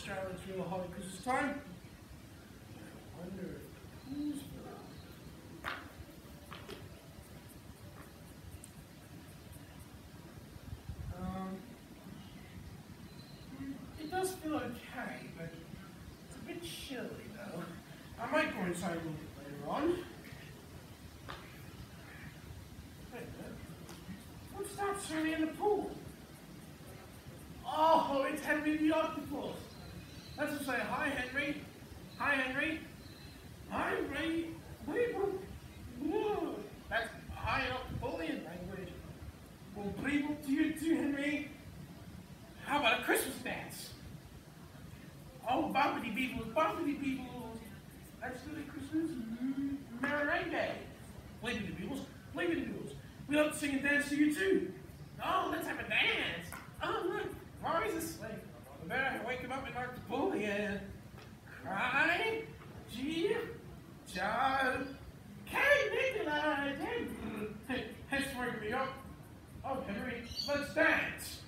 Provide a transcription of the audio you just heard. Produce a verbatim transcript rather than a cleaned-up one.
Australia through the Holy Christmas time. I wonder if who's Um, it does feel okay, but it's a bit chilly though. I might go inside a little bit later on. Wait a minute. What's that swimming in the pool? Oh, it's Henry the Octopus. Let's just say hi, Henry. Hi, Henry. Hi, Ray. Wait, whoa. That's high Octopulian language. Well, brave up to you too, Henry. How about a Christmas dance? Oh, boppity beebles, boppity beebles. Let's do the Christmas merengue. Blibbity beebles, blibbity beebles. We love to sing and dance to you too. Oh, let's have a dance. Oh, look, Mari's asleep. I better wake him up in Octopulian. Cry, G, John, K, Nikolai, hey, hey, waking me up. Oh, Henry, let's dance.